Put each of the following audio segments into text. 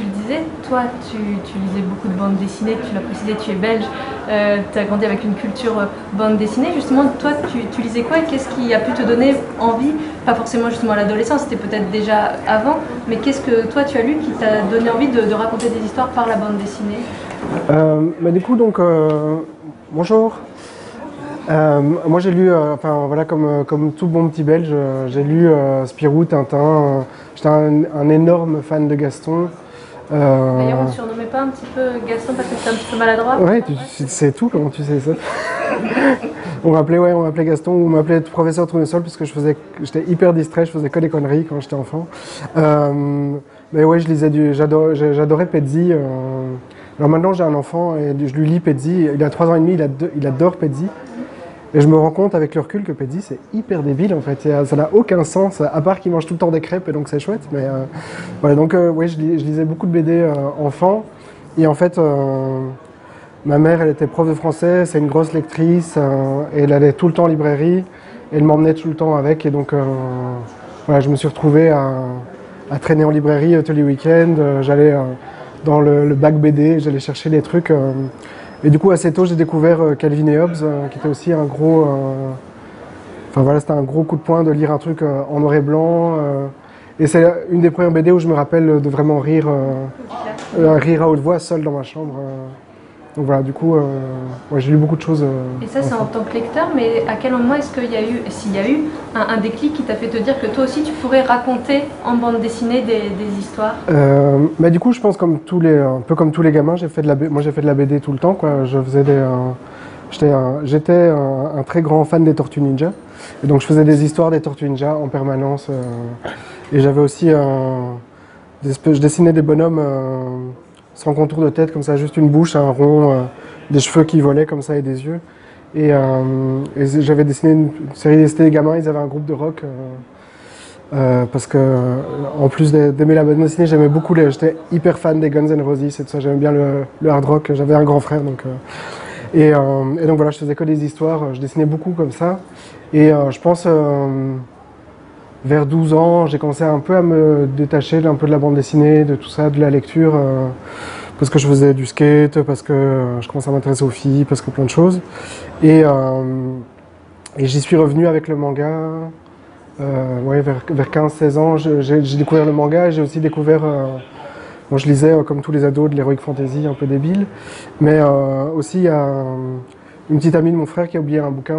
le disais, toi tu lisais beaucoup de bandes dessinées, tu l'as précisé, tu es belge, tu as grandi avec une culture bande dessinée. Justement, toi tu lisais quoi et qu'est-ce qui a pu te donner envie, pas forcément justement à l'adolescence, c'était peut-être déjà avant, mais qu'est-ce que toi tu as lu qui t'a donné envie de raconter des histoires par la bande dessinée? Du coup, donc, bonjour. Moi j'ai lu, enfin voilà, comme tout bon petit belge, j'ai lu Spirou, Tintin. J'étais un énorme fan de Gaston. D'ailleurs, on ne surnommait pas un petit peu Gaston parce que c'était un petit peu maladroit? Ouais, tu sais tout, comment tu sais ça? On m'appelait Gaston, ou on m'appelait professeur Tournesol parce que j'étais hyper distrait, je faisais que des conneries quand j'étais enfant. Mais ouais, j'adorais Pedzi. Alors maintenant j'ai un enfant et je lui lis Pedzi, il a 3 ans et demi, il adore Pedzi. Et je me rends compte avec le recul que Pedzi c'est hyper débile en fait, ça n'a aucun sens, à part qu'il mange tout le temps des crêpes et donc c'est chouette. Mais voilà, donc ouais, je lisais beaucoup de BD enfant. Et en fait, ma mère elle était prof de français, c'est une grosse lectrice, et elle allait tout le temps en librairie, et elle m'emmenait tout le temps avec. Et donc voilà, je me suis retrouvé à traîner en librairie tous les week-ends, j'allais dans le bac BD, j'allais chercher les trucs. Et du coup, assez tôt, j'ai découvert Calvin et Hobbes, qui était aussi un gros... Enfin voilà, c'était un gros coup de poing de lire un truc en noir et blanc. Et c'est une des premières BD où je me rappelle de vraiment rire, rire à haute voix, seul dans ma chambre. Donc voilà, du coup, ouais, j'ai lu beaucoup de choses. Et ça, c'est en tant que lecteur, mais à quel moment est-ce qu'il y a eu, s'il y a eu, un déclic qui t'a fait te dire que toi aussi tu pourrais raconter en bande dessinée des histoires? Du coup, je pense un peu comme tous les gamins, moi j'ai fait de la BD tout le temps, quoi. J'étais un très grand fan des Tortues Ninja, et donc je faisais des histoires des Tortues Ninja en permanence. Et j'avais aussi je dessinais des bonhommes sans contour de tête, comme ça, juste une bouche, un rond, des cheveux qui volaient comme ça et des yeux. Et j'avais dessiné une série, c'était des gamins, ils avaient un groupe de rock. Parce que en plus d'aimer la bande dessinée, j'aimais beaucoup j'étais hyper fan des Guns N' Roses et tout ça, j'aimais bien le hard rock, j'avais un grand frère donc et donc voilà, je faisais que des histoires, je dessinais beaucoup comme ça. Et je pense vers 12 ans, j'ai commencé un peu à me détacher un peu de la bande dessinée, de tout ça, de la lecture, parce que je faisais du skate, parce que je commençais à m'intéresser aux filles, parce que plein de choses. Et j'y suis revenu avec le manga. Ouais, vers 15-16 ans, j'ai découvert le manga et j'ai aussi découvert... Bon, je lisais, comme tous les ados, de l'heroic fantasy un peu débile, mais aussi il y a une petite amie de mon frère qui a oublié un bouquin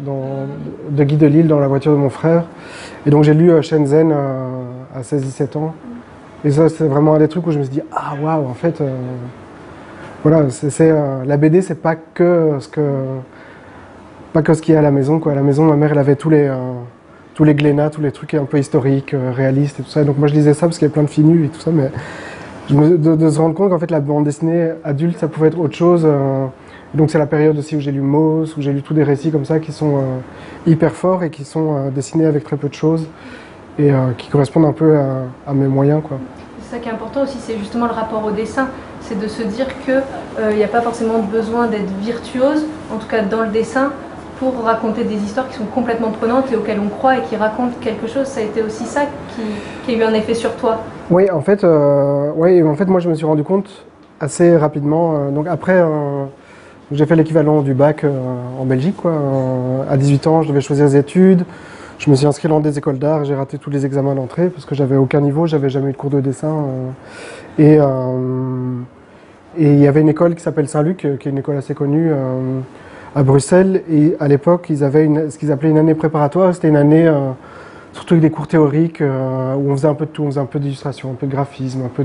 de Guy Delisle dans la voiture de mon frère. Et donc j'ai lu Shenzhen à 16-17 ans. Et ça, c'est vraiment un des trucs où je me suis dit, ah waouh, en fait, voilà, la BD, c'est pas que ce qu'il y a à la maison, quoi. À la maison, ma mère, elle avait tous les Glénat, tous les trucs un peu historiques, réalistes et tout ça. Donc moi, je lisais ça parce qu'il y avait plein de filles nues et tout ça, mais de se rendre compte qu'en fait, la bande dessinée adulte, ça pouvait être autre chose. Donc c'est la période aussi où j'ai lu Moss, où j'ai lu tous des récits comme ça qui sont hyper forts et qui sont dessinés avec très peu de choses et qui correspondent un peu à mes moyens, quoi. C'est ça qui est important aussi, c'est justement le rapport au dessin. C'est de se dire qu'il n'y a pas forcément besoin d'être virtuose, en tout cas dans le dessin, pour raconter des histoires qui sont complètement prenantes et auxquelles on croit et qui racontent quelque chose. Ça a été aussi ça qui a eu un effet sur toi? Oui, en fait, moi je me suis rendu compte assez rapidement. Donc après, j'ai fait l'équivalent du bac en Belgique, quoi. À 18 ans, je devais choisir des études. Je me suis inscrit dans des écoles d'art, j'ai raté tous les examens d'entrée parce que j'avais aucun niveau, j'avais jamais eu de cours de dessin. Et il y avait une école qui s'appelle Saint-Luc, qui est une école assez connue à Bruxelles. Et à l'époque, ils avaient ce qu'ils appelaient une année préparatoire. C'était une année, surtout avec des cours théoriques, où on faisait un peu de tout. On faisait un peu d'illustration, un peu de graphisme, un peu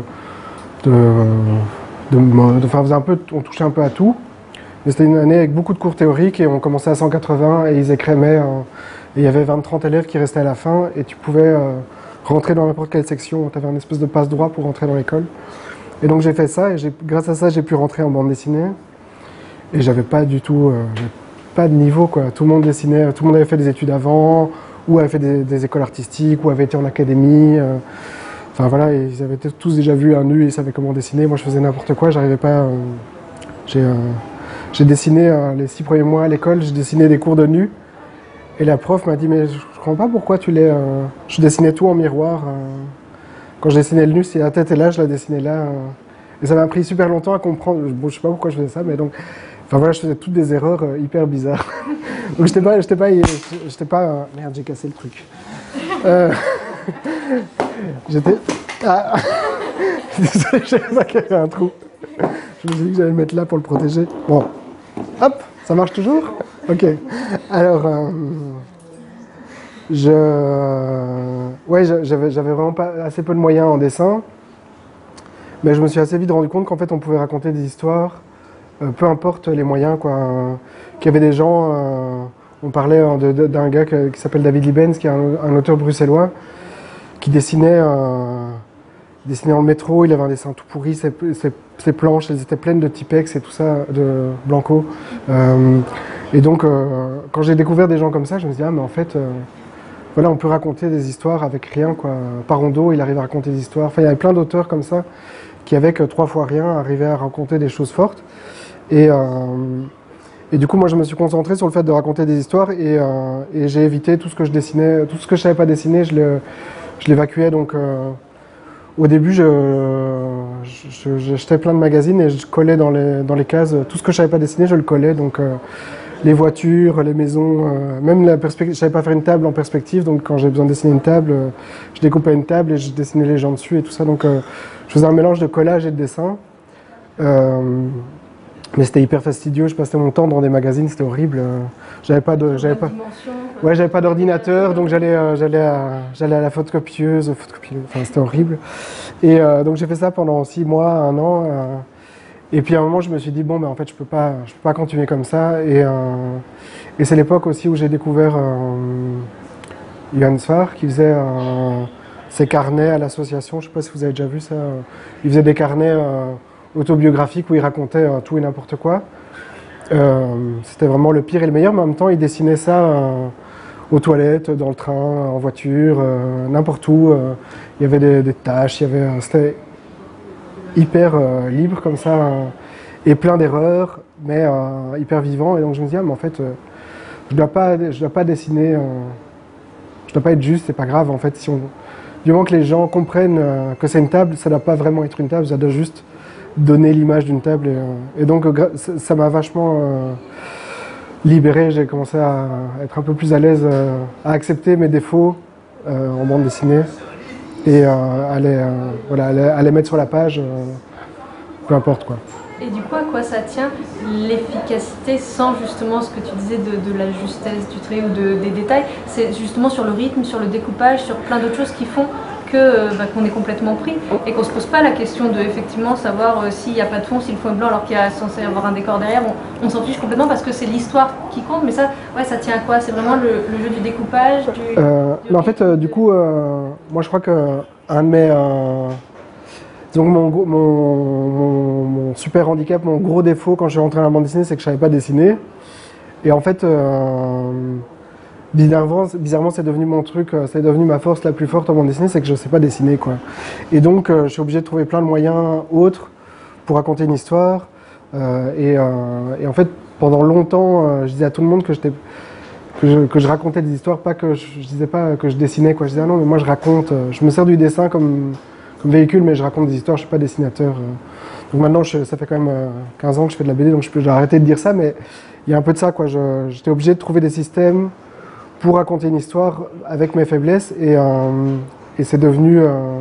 on touchait un peu à tout. Mais c'était une année avec beaucoup de cours théoriques et on commençait à 180 et ils écrémaient. Et il y avait 20-30 élèves qui restaient à la fin et tu pouvais rentrer dans n'importe quelle section. Tu avais un espèce de passe-droit pour rentrer dans l'école. Et donc j'ai fait ça et grâce à ça j'ai pu rentrer en bande dessinée. Et j'avais pas du tout, pas de niveau, quoi. Tout le monde dessinait, tout le monde avait fait des études avant, ou avait fait des écoles artistiques, ou avait été en académie. Enfin voilà, ils avaient tous déjà vu un nu et ils savaient comment dessiner. Moi je faisais n'importe quoi, j'arrivais pas. J'ai dessiné les 6 premiers mois à l'école, j'ai dessiné des cours de nu. Et la prof m'a dit, mais je comprends pas pourquoi je dessinais tout en miroir. quand je dessinais le nus, si la tête est là, je la dessinais là. Et ça m'a pris super longtemps à comprendre. Bon, je sais pas pourquoi je faisais ça, mais donc, enfin voilà, je faisais toutes des erreurs hyper bizarres. Donc j'étais pas. Merde, j'ai cassé le truc. J'étais. Ah. Désolé, je savais pas qu'il y avait un trou. Je me suis dit que j'allais le mettre là pour le protéger. Bon, hop, ça marche toujours? Ok. Alors, ouais, j'avais vraiment pas assez peu de moyens en dessin, mais je me suis assez vite rendu compte qu'en fait on pouvait raconter des histoires, peu importe les moyens, quoi. Qu'il y avait des gens, on parlait d'un gars qui s'appelle David Liebens, qui est un auteur bruxellois, qui dessinait dans le métro. Il avait un dessin tout pourri, ses planches, elles étaient pleines de Tipex et tout ça, de Blanco. Et donc, quand j'ai découvert des gens comme ça, je me suis dit, ah, mais en fait, voilà, on peut raconter des histoires avec rien, quoi. Parondo, il arrive à raconter des histoires. Enfin, il y avait plein d'auteurs comme ça, qui avec 3 fois rien, arrivaient à raconter des choses fortes. Et du coup, moi, je me suis concentré sur le fait de raconter des histoires et j'ai évité tout ce que je dessinais, tout ce que je savais pas dessiner, je l'évacuais. Donc, au début, j'achetais plein de magazines et je collais dans les cases tout ce que je savais pas dessiner, je le collais. Donc, les voitures, les maisons, même la perspective. Je savais pas faire une table en perspective, donc quand j'ai besoin de dessiner une table, je découpais une table et je dessinais les gens dessus et tout ça. Donc, je faisais un mélange de collage et de dessin. Mais c'était hyper fastidieux, je passais mon temps dans des magazines, c'était horrible. J'avais pas d'ordinateur, donc j'allais à la photocopieuse, enfin c'était horrible. Et donc j'ai fait ça pendant 6 mois, 1 an. Et puis à un moment je me suis dit bon ben en fait je peux pas continuer comme ça. Et c'est l'époque aussi où j'ai découvert Johan Svar qui faisait ses carnets à l'association. Je sais pas si vous avez déjà vu ça. Il faisait des carnets autobiographique où il racontait tout et n'importe quoi. C'était vraiment le pire et le meilleur, mais en même temps il dessinait ça aux toilettes, dans le train, en voiture, n'importe où. Il y avait des tâches, c'était hyper libre comme ça, et plein d'erreurs, mais hyper vivant. Et donc je me disais, ah, mais en fait, je dois pas dessiner, je dois pas être juste, c'est pas grave. En fait, du moment que les gens comprennent que c'est une table, ça doit pas vraiment être une table, ça doit juste donner l'image d'une table. Et donc ça m'a vachement libéré. J'ai commencé à être un peu plus à l'aise, à accepter mes défauts en bande dessinée et à les mettre sur la page, peu importe quoi. Et du coup, à quoi ça tient l'efficacité sans justement ce que tu disais de la justesse du trait ou des détails? C'est justement sur le rythme, sur le découpage, sur plein d'autres choses qui font qu'on est complètement pris et qu'on se pose pas la question de effectivement savoir s'il n'y a pas de fond, si le fond est blanc alors qu'il y a censé avoir un décor derrière. On s'en fiche complètement parce que c'est l'histoire qui compte, mais ça, ouais, ça tient à quoi? C'est vraiment le jeu du découpage mais en fait, du coup, moi je crois que un de mes... donc mon super handicap, mon gros défaut quand je suis rentré dans la bande dessinée, c'est que je savais pas dessiner. Et en fait... bizarrement, c'est devenu mon truc, c'est devenu ma force la plus forte en bande dessinée, c'est que je sais pas dessiner, quoi. Et donc, je suis obligé de trouver plein de moyens autres pour raconter une histoire. Et en fait, pendant longtemps, je disais à tout le monde que je racontais des histoires, pas que je disais pas que je dessinais, quoi. Je disais ah non, mais moi je raconte, je me sers du dessin comme véhicule, mais je raconte des histoires, je suis pas dessinateur. Donc maintenant, ça fait quand même 15 ans que je fais de la BD, donc je peux arrêter de dire ça, mais il y a un peu de ça, quoi. J'étais obligé de trouver des systèmes pour raconter une histoire avec mes faiblesses et c'est devenu...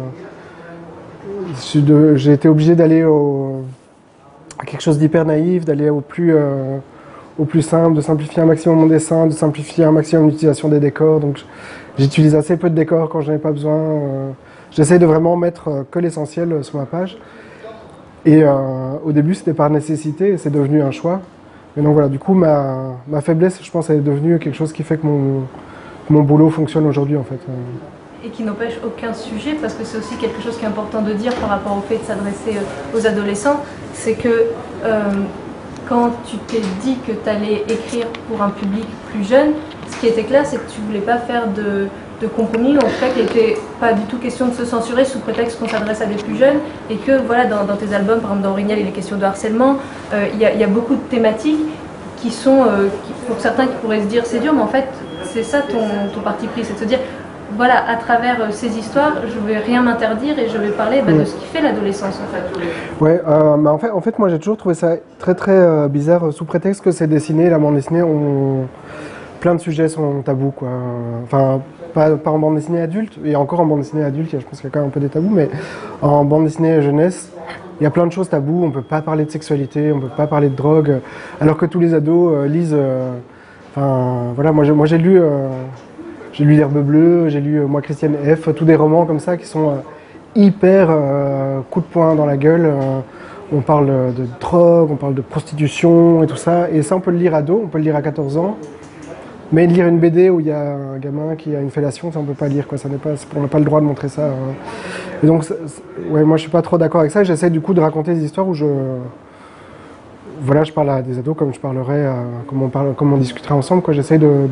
j'ai été obligé d'aller à quelque chose d'hyper naïf, d'aller au plus simple, de simplifier un maximum mon dessin, de simplifier un maximum l'utilisation des décors. Donc j'utilise assez peu de décors quand je n'en ai pas besoin. J'essaie de vraiment mettre que l'essentiel sur ma page. Et au début c'était par nécessité et c'est devenu un choix. Et donc voilà, du coup, ma faiblesse, je pense, elle est devenue quelque chose qui fait que mon boulot fonctionne aujourd'hui, en fait. Et qui n'empêche aucun sujet, parce que c'est aussi quelque chose qui est important de dire par rapport au fait de s'adresser aux adolescents, c'est que quand tu t'es dit que tu allais écrire pour un public plus jeune, ce qui était clair, c'est que tu voulais pas faire de compromis, en fait, qu'il n'était pas du tout question de se censurer sous prétexte qu'on s'adresse à des plus jeunes, et que voilà, dans tes albums, par exemple dans Orignal, il est question de harcèlement, il y a beaucoup de thématiques qui sont, pour certains qui pourraient se dire c'est dur, mais en fait c'est ça ton parti pris, c'est de se dire voilà, à travers ces histoires, je ne vais rien m'interdire et je vais parler de ce qui fait l'adolescence en fait. Ouais, en fait, moi j'ai toujours trouvé ça très bizarre, sous prétexte que c'est dessiné, la bande dessinée, plein de sujets sont tabous, quoi. Enfin, pas en bande dessinée adulte, et encore en bande dessinée adulte, je pense qu'il y a quand même un peu des tabous, mais en bande dessinée jeunesse, il y a plein de choses tabous, on ne peut pas parler de sexualité, on ne peut pas parler de drogue, alors que tous les ados lisent... Enfin, voilà, moi j'ai lu L'Herbe Bleue, j'ai lu moi Christiane F, tous des romans comme ça qui sont hyper coup de poing dans la gueule. On parle de drogue, on parle de prostitution et tout ça, et ça on peut le lire ado, on peut le lire à 14 ans. Mais lire une BD où il y a un gamin qui a une fellation, ça on peut pas lire, quoi. On n'a pas le droit de montrer ça. Et donc, ouais, moi je suis pas trop d'accord avec ça. J'essaie du coup de raconter des histoires où je parle à des ados comme je parlerais, comme on discuterait ensemble, quoi. J'essaie de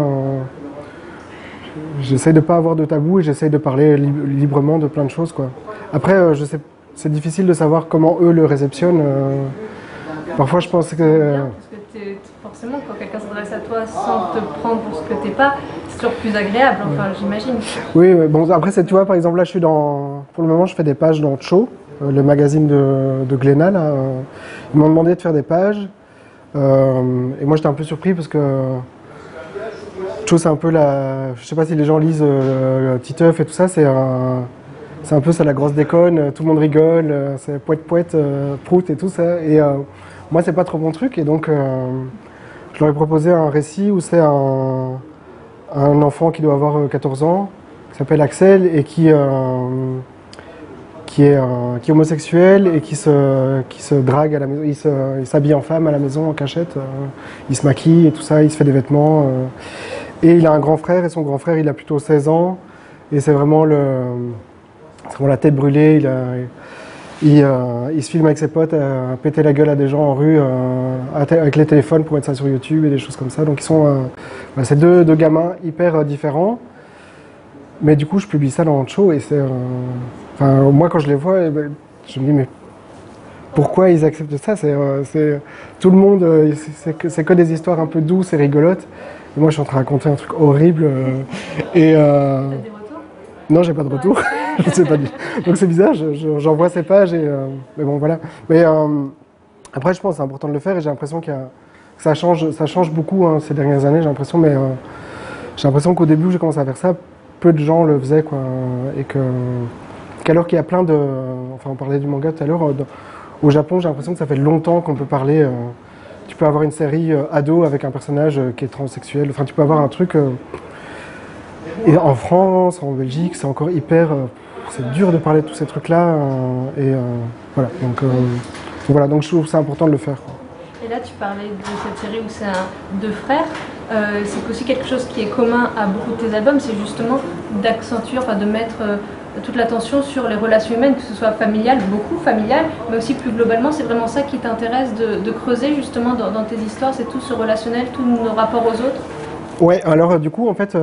pas avoir de tabou et j'essaie de parler librement de plein de choses, quoi. Après, je sais, c'est difficile de savoir comment eux le réceptionnent. Parfois, je pense que forcément, quand quelqu'un s'adresse à toi sans te prendre pour ce que t'es pas, c'est toujours plus agréable, enfin, j'imagine. Oui, bon, après, tu vois, par exemple, là, pour le moment, je fais des pages dans Cho, le magazine de Glénat, là. Ils m'ont demandé de faire des pages, et moi, j'étais un peu surpris parce que Cho, c'est un peu je sais pas si les gens lisent Titeuf et tout ça, c'est un peu ça, la grosse déconne, tout le monde rigole, c'est poète, prout et tout ça, et moi, c'est pas trop mon truc, et donc... je leur ai proposé un récit où c'est un enfant qui doit avoir 14 ans, qui s'appelle Axel et qui est homosexuel et qui se drague à la maison. Il s'habille en femme à la maison en cachette, il se maquille et tout ça, il se fait des vêtements. Et il a un grand frère et son grand frère il a plutôt 16 ans et c'est vraiment la tête brûlée. Il se filme avec ses potes à péter la gueule à des gens en rue avec les téléphones pour mettre ça sur YouTube et des choses comme ça. Donc c'est deux gamins hyper différents. Mais du coup, je publie ça dans le show et moi, quand je les vois, je me dis mais pourquoi ils acceptent ça? Tout le monde, c'est que des histoires un peu douces et rigolotes. Et moi, je suis en train de raconter un truc horrible. T'as des retours? Non, j'ai pas de retour. Je sais pas. Donc c'est bizarre, j'envoie ces pages mais bon voilà. Mais après je pense que c'est important de le faire et j'ai l'impression que ça change beaucoup ces dernières années, j'ai l'impression qu'au début où j'ai commencé à faire ça, peu de gens le faisaient, quoi, et qu'alors qu'il y a plein de... Enfin on parlait du manga tout à l'heure, au Japon j'ai l'impression que ça fait longtemps qu'on peut parler, tu peux avoir une série ado avec un personnage qui est transsexuel, enfin tu peux avoir un truc... Et en France, en Belgique, c'est encore hyper... c'est dur de parler de tous ces trucs-là. Voilà. Donc je trouve que c'est important de le faire, quoi. Et là, tu parlais de cette série où c'est deux frères. C'est aussi quelque chose qui est commun à beaucoup de tes albums, c'est justement d'accentuer, enfin de mettre toute l'attention sur les relations humaines, que ce soit familiales, beaucoup familiales, mais aussi plus globalement, c'est vraiment ça qui t'intéresse de creuser justement dans tes histoires, c'est tout ce relationnel, tous nos rapports aux autres. Ouais, alors du coup, en fait...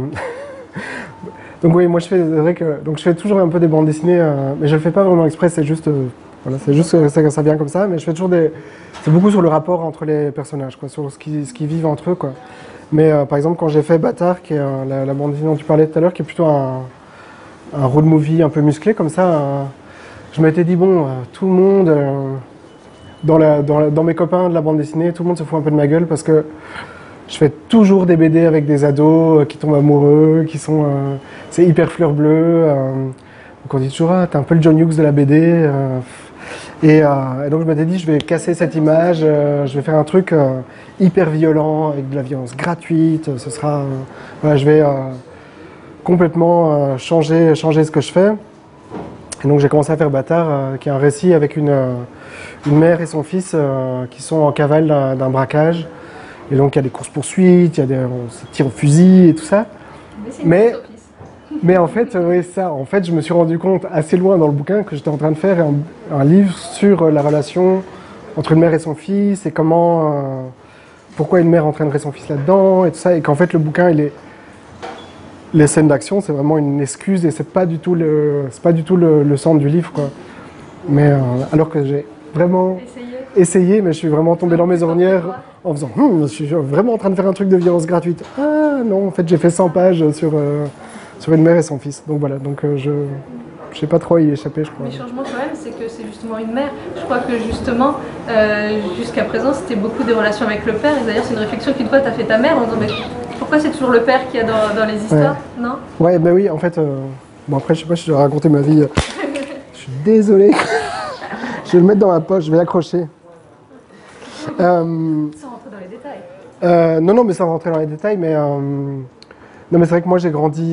Donc oui, moi je fais toujours un peu des bandes dessinées, mais je le fais pas vraiment exprès, c'est juste que ça vient comme ça, mais je fais toujours c'est beaucoup sur le rapport entre les personnages, quoi, sur ce qu'ils vivent entre eux, quoi. Mais par exemple, quand j'ai fait Bâtard, qui est la bande dessinée dont tu parlais tout à l'heure, qui est plutôt un road movie un peu musclé comme ça, je m'étais dit bon, tout le monde dans mes copains de la bande dessinée, tout le monde se fout un peu de ma gueule parce que je fais toujours des BD avec des ados qui tombent amoureux, c'est hyper fleur bleue. Donc on dit toujours, t'es un peu le John Hughes de la BD. Et donc je m'étais dit, je vais casser cette image, je vais faire un truc hyper violent, avec de la violence gratuite. Voilà, je vais complètement changer ce que je fais. Et donc j'ai commencé à faire Bâtard, qui est un récit avec une mère et son fils qui sont en cavale d'un braquage. Et donc il y a des courses-poursuites, on se tire au fusil et tout ça. Mais en fait, je me suis rendu compte assez loin dans le bouquin que j'étais en train de faire un livre sur la relation entre une mère et son fils et pourquoi une mère entraînerait son fils là-dedans et tout ça. Et qu'en fait le bouquin, les scènes d'action, c'est vraiment une excuse et c'est pas du tout le centre du livre, quoi. Mais alors que j'ai vraiment essayé, mais je suis vraiment tombé dans mes ornières en faisant je suis vraiment en train de faire un truc de violence gratuite. Ah non, en fait j'ai fait 100 pages sur une mère et son fils. Donc voilà, donc je sais pas trop y échapper, je crois. Les changements quand même, c'est que c'est justement une mère. Je crois que justement, jusqu'à présent, c'était beaucoup des relations avec le père. Et d'ailleurs, c'est une réflexion qu'une fois, tu as fait ta mère en disant, mais pourquoi c'est toujours le père qu'il y a dans les histoires, non? Ouais, ben oui, en fait, bon après, je sais pas si je vais raconter ma vie. Je suis désolé. Je vais le mettre dans ma poche, je vais l'accrocher. Sans rentrer dans les détails. Non, mais sans rentrer dans les détails, mais non, mais c'est vrai que moi j'ai grandi.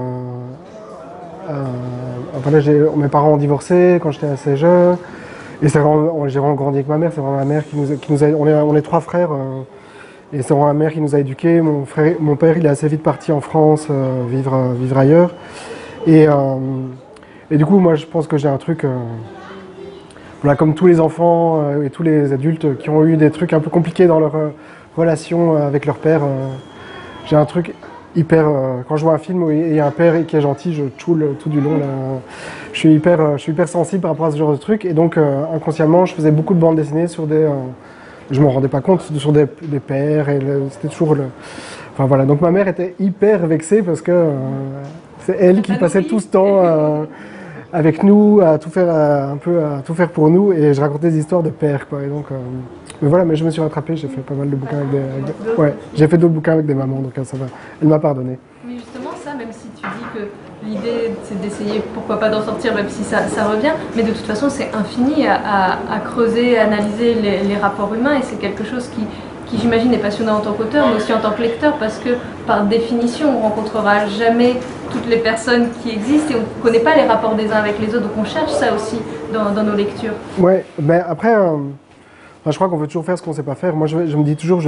Enfin, là, mes parents ont divorcé quand j'étais assez jeune, et j'ai vraiment grandi avec ma mère. C'est vraiment ma mère qui nous a. On est trois frères, et c'est vraiment ma mère qui nous a éduqués. Mon père, il est assez vite parti en France vivre ailleurs, et du coup, moi, je pense que j'ai un truc. Voilà, comme tous les enfants et tous les adultes qui ont eu des trucs un peu compliqués dans leur relation avec leur père, j'ai un truc hyper... quand je vois un film où il y a un père qui est gentil, je choule tout du long. Là. Je suis hyper sensible par rapport à ce genre de truc. Et donc, inconsciemment, je faisais beaucoup de bandes dessinées sur des... je ne m'en rendais pas compte, sur des pères. Et c'était toujours le... Enfin voilà, donc ma mère était hyper vexée parce que c'est elle qui passait tout ce temps... avec nous, à tout faire, un peu à tout faire pour nous, et je racontais des histoires de père, quoi. Et donc, mais voilà, mais je me suis rattrapé, j'ai fait pas mal de bouquins ouais, j'ai fait d'autres bouquins avec des mamans, donc ça va. Elle m'a pardonné. Mais justement, ça, même si tu dis que l'idée, c'est d'essayer, pourquoi pas d'en sortir, même si ça revient, mais de toute façon, c'est infini à creuser, à analyser les rapports humains, et c'est quelque chose qui j'imagine est passionnant en tant qu'auteur, mais aussi en tant que lecteur, parce que par définition, on rencontrera jamais toutes les personnes qui existent et on ne connaît pas les rapports des uns avec les autres, donc on cherche ça aussi dans nos lectures. Ouais, mais après, je crois qu'on veut toujours faire ce qu'on ne sait pas faire. Moi, je me dis toujours,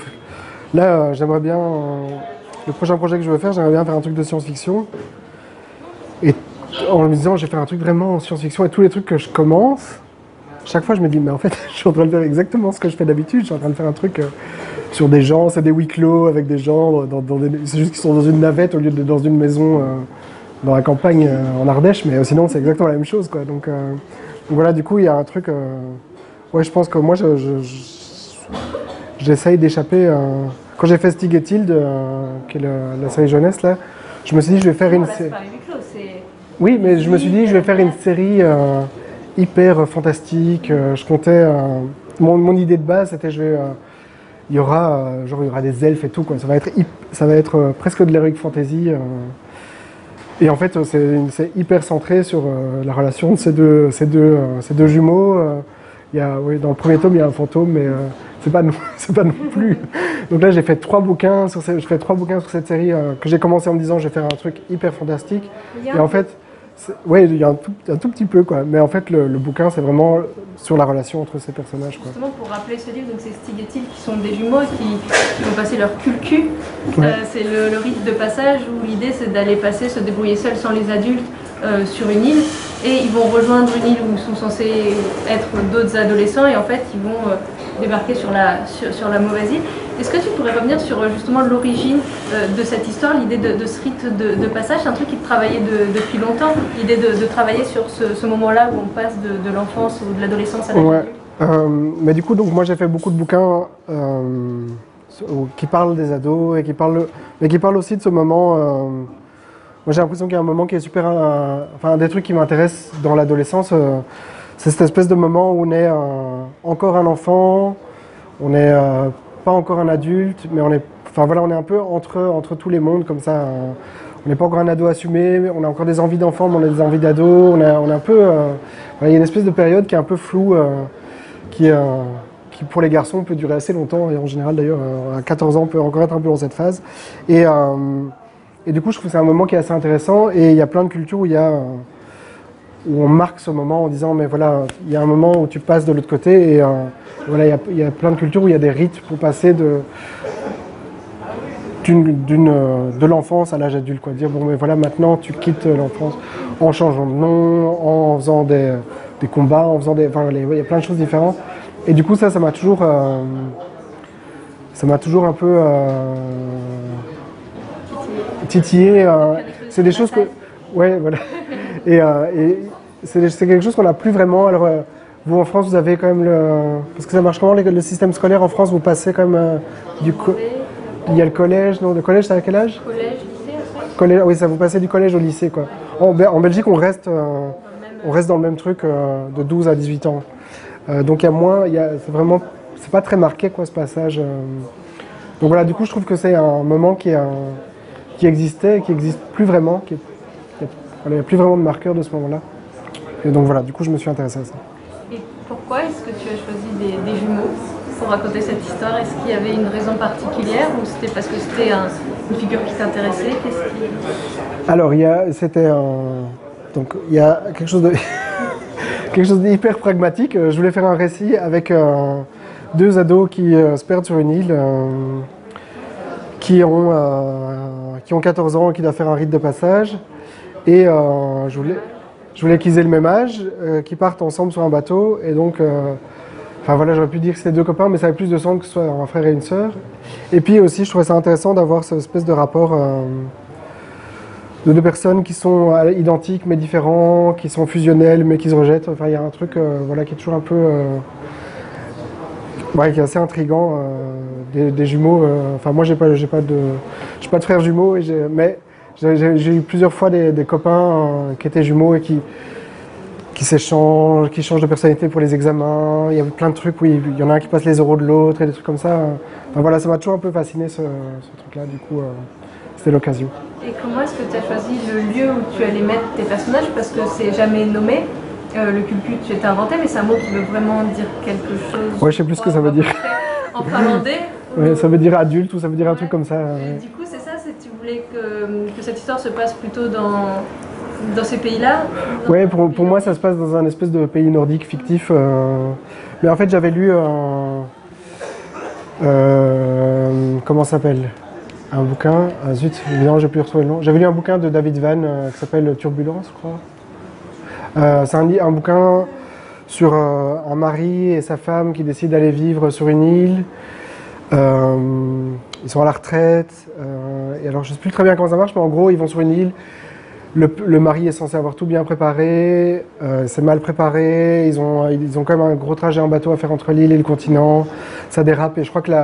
là, j'aimerais bien, le prochain projet que je veux faire, j'aimerais bien faire un truc de science-fiction. Et en me disant, je vais faire un truc vraiment en science-fiction, et tous les trucs que je commence, chaque fois, je me dis, mais en fait, je suis en train de faire exactement ce que je fais d'habitude. Je suis en train de faire un truc sur des gens, c'est des huis clos avec des gens. C'est juste qu'ils sont dans une navette au lieu de dans une maison dans la campagne en Ardèche. Mais sinon, c'est exactement la même chose, quoi. Donc voilà, du coup, il y a un truc. Ouais, je pense que moi, j'essaye d'échapper. Quand j'ai fait Stig et Tilde, qui est la série jeunesse, là, je me suis dit, je vais faire une série. Oui, mais je me suis dit, je vais faire une série. Hyper fantastique. Je comptais. Mon idée de base, c'était il y aura des elfes et tout, quoi. Ça va être presque de l'heroic fantasy. Et en fait, c'est hyper centré sur la relation de ces deux jumeaux. Oui, dans le premier tome, il y a un fantôme, mais c'est pas non plus. Donc là, je fais 3 bouquins sur cette série que j'ai commencé en me disant, je vais faire un truc hyper fantastique. Et en fait. Oui, il y a un tout petit peu, quoi. Mais en fait, le bouquin, c'est vraiment sur la relation entre ces personnages, quoi. Justement, pour rappeler ce livre, c'est Stig et Tilde qui sont des jumeaux qui vont passer leur cul-cul. Ouais. C'est le rite de passage où l'idée, c'est d'aller se débrouiller seuls sans les adultes sur une île. Et ils vont rejoindre une île où sont censés être d'autres adolescents. Et en fait, ils vont débarquer sur la mauvaise île. Est-ce que tu pourrais revenir sur justement l'origine de cette histoire, l'idée de ce rite de passage? C'est un truc qui te travaillait depuis longtemps, l'idée de travailler sur ce moment-là où on passe de l'enfance ou de l'adolescence à l'âge adulte. Mais du coup, donc, moi j'ai fait beaucoup de bouquins qui parlent des ados mais qui parlent aussi de ce moment. Moi j'ai l'impression qu'il y a un moment qui est super... enfin, un des trucs qui m'intéresse dans l'adolescence, c'est cette espèce de moment où on est encore un enfant, on n'est pas encore un adulte, mais on est un peu entre tous les mondes comme ça. On n'est pas encore un ado assumé, mais on a encore des envies d'enfant, mais on a des envies d'ado. On est un peu... il y a une espèce de période qui est un peu floue, qui pour les garçons peut durer assez longtemps, et en général d'ailleurs à 14 ans on peut encore être un peu dans cette phase. Et du coup je trouve que c'est un moment qui est assez intéressant, et il y a plein de cultures où on marque ce moment en disant mais voilà, il y a un moment où tu passes de l'autre côté, et voilà, il y a plein de cultures où il y a des rites pour passer de l'enfance à l'âge adulte, quoi. Dire bon mais voilà, maintenant tu quittes l'enfance en changeant de nom, en faisant des combats, en faisant il y a plein de choses différentes. Et du coup ça m'a toujours un peu titillé. C'est des choses que... Ouais, voilà. Et c'est quelque chose qu'on n'a plus vraiment. Alors, vous, en France, vous avez quand même parce que ça marche comment, le système scolaire en France? Vous passez quand même il y a le collège, non? Le collège, c'est à quel âge? Collège, lycée, après. Collège, oui, ça vous passez du collège au lycée, quoi. En Belgique, on reste dans le même truc de 12 à 18 ans. Donc il y a moins, c'est pas très marqué, quoi, ce passage. Donc voilà, du coup, je trouve que c'est un moment qui existait, qui n'existe plus vraiment, il n'y a plus vraiment de marqueur de ce moment-là. Et donc voilà, du coup, je me suis intéressé à ça. Et pourquoi est-ce que tu as choisi des jumeaux pour raconter cette histoire? Est-ce qu'il y avait une raison particulière ou c'était parce que c'était une figure qui t'intéressait? Alors, donc, il y a quelque chose de quelque chose d'hyper pragmatique. Je voulais faire un récit avec deux ados qui se perdent sur une île, qui ont 14 ans et qui doivent faire un rite de passage. Et je voulais qu'ils aient le même âge, qu'ils partent ensemble sur un bateau. Et donc, enfin voilà, j'aurais pu dire que c'était deux copains, mais ça avait plus de sens que ce soit un frère et une sœur. Et puis aussi, je trouvais ça intéressant d'avoir cette espèce de rapport de deux personnes qui sont identiques mais différents, qui sont fusionnels mais qui se rejettent. Enfin, il y a un truc voilà, qui est toujours un peu... ouais, qui est assez intriguant. Des jumeaux. Enfin, moi, j'ai pas de frères jumeaux, mais j'ai eu plusieurs fois des copains qui étaient jumeaux et qui s'échangent, qui changent de personnalité pour les examens. Il y a plein de trucs où il y en a un qui passe les oraux de l'autre et des trucs comme ça. Enfin, voilà, ça m'a toujours un peu fasciné ce truc-là. Du coup, c'était l'occasion. Et comment est-ce que tu as choisi le lieu où tu allais mettre tes personnages? Parce que c'est jamais nommé. Le culput, tu étais inventé, mais c'est un mot qui veut vraiment dire quelque chose. Ouais, je sais plus ce que ça veut dire. En finlandais. Ouais, ça veut dire adulte ou ça veut dire un truc comme ça. Et du coup, c'est ça, tu voulais que cette histoire se passe plutôt dans ces pays-là? Ouais, pour moi, ça se passe dans un espèce de pays nordique fictif. Mais en fait, j'avais lu comment ça s'appelle? Un bouquin. Ah, zut, évidemment, j'ai pu retrouver le nom. J'avais lu un bouquin de David Van qui s'appelle Turbulence, je crois. C'est un bouquin sur un mari et sa femme qui décident d'aller vivre sur une île. Ils sont à la retraite. Et alors, je ne sais plus très bien comment ça marche, mais en gros, ils vont sur une île. Le mari est censé avoir tout bien préparé. C'est mal préparé. Ils ont quand même un gros trajet en bateau à faire entre l'île et le continent. Ça dérape. Et je crois que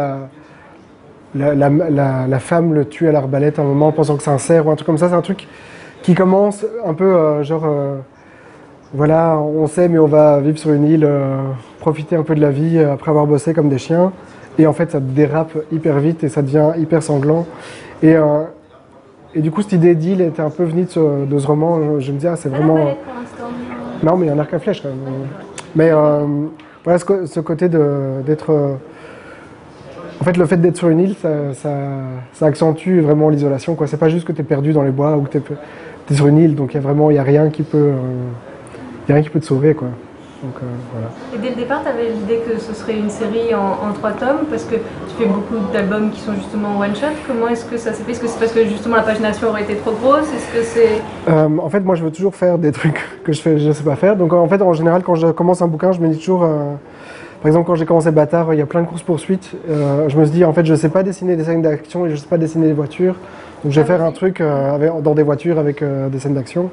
la femme le tue à l'arbalète à un moment en pensant que c'est un cerf ou un truc comme ça. C'est un truc qui commence un peu voilà, on sait mais on va vivre sur une île, profiter un peu de la vie après avoir bossé comme des chiens. Et en fait ça dérape hyper vite et ça devient hyper sanglant. Et du coup cette idée d'île était un peu venue de ce roman. Je me disais, c'est vraiment... Non mais il y a un arc à flèche quand même. Mais voilà ce côté d'être... En fait, le fait d'être sur une île, ça accentue vraiment l'isolation. C'est pas juste que tu es perdu dans les bois ou que tu es sur une île, donc il n'y a rien qui peut te sauver, quoi. Donc, voilà. Et dès le départ, tu avais l'idée que ce serait une série en 3 tomes, parce que tu fais beaucoup d'albums qui sont justement one-shot. Comment est-ce que ça s'est fait? Est-ce que c'est parce que justement la pagination aurait été trop grosse? Est-ce que c'est... En fait, moi, je veux toujours faire des trucs que je sais pas faire. Donc, en fait, en général, quand je commence un bouquin, je me dis toujours... Par exemple, quand j'ai commencé Bâtard, il y a plein de courses-poursuites. Je me suis dit, en fait, je ne sais pas dessiner des scènes d'action et je ne sais pas dessiner des voitures. Donc, je vais faire un truc dans des voitures avec des scènes d'action.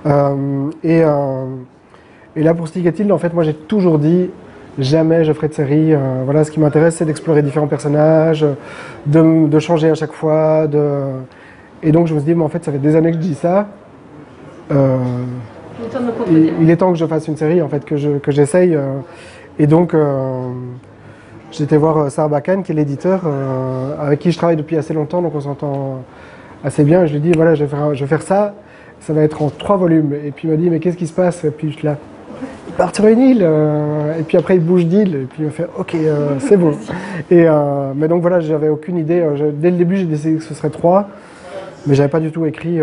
Et là, pour Stick et Tilde, en fait, moi, j'ai toujours dit, jamais je ferai de série. Voilà, ce qui m'intéresse, c'est d'explorer différents personnages, de changer à chaque fois. Et donc, je me suis dit, mais en fait, ça fait des années que je dis ça. Il est temps que je fasse une série, en fait, que j'essaye. Et donc, j'ai été voir Sarbacane, qui est l'éditeur, avec qui je travaille depuis assez longtemps, donc on s'entend assez bien. Et je lui dis, voilà, je vais faire ça va être en 3 volumes. Et puis il m'a dit, mais qu'est-ce qui se passe? Et puis je suis là, il part sur une île, et puis après il bouge d'île, et puis il me fait, ok, c'est bon. Mais donc voilà, j'avais aucune idée. Dès le début, j'ai décidé que ce serait 3, mais j'avais pas du tout écrit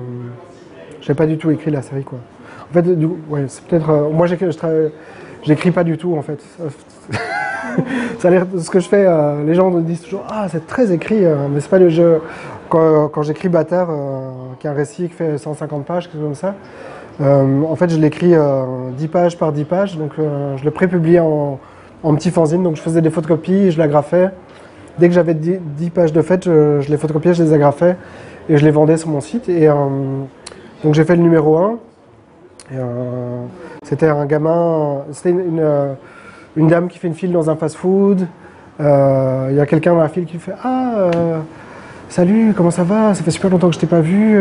la série, quoi. En fait, ouais, c'est peut-être... moi, j'écris pas du tout, en fait. Ça a l'air, ce que je fais, les gens me disent toujours, ah, c'est très écrit, mais c'est pas le jeu. Quand j'écris Bâtard, qui est un récit qui fait 150 pages, quelque chose comme ça, en fait, je l'écris 10 pages par 10 pages, donc je le prépubliais en petit fanzine, donc je faisais des photocopies, je l'agrafais. Dès que j'avais 10 pages de fait, je les photocopiais, je les agrafais, et je les vendais sur mon site. Et donc j'ai fait le numéro 1. C'était un gamin, c'était une dame qui fait une file dans un fast-food. Il y a quelqu'un dans la file qui fait Salut, comment ça va? Ça fait super longtemps que je t'ai pas vu.